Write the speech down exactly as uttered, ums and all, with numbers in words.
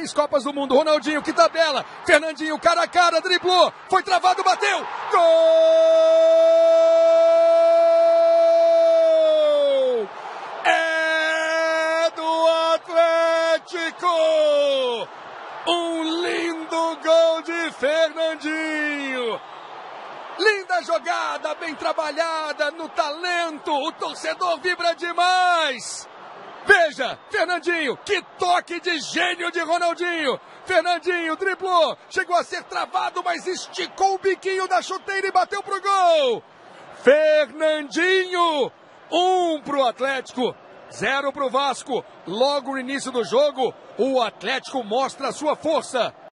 Três Copas do Mundo. Ronaldinho, que tabela. Fernandinho, cara a cara, driblou. Foi travado, bateu. Gol! É do Atlético! Um lindo gol de Fernandinho. Linda jogada, bem trabalhada, no talento. O torcedor vibra demais. Veja, Fernandinho, que toque de gênio de Ronaldinho. Fernandinho driblou, chegou a ser travado, mas esticou o biquinho da chuteira e bateu pro gol. Fernandinho, um pro Atlético, zero pro Vasco. Logo no início do jogo, o Atlético mostra a sua força.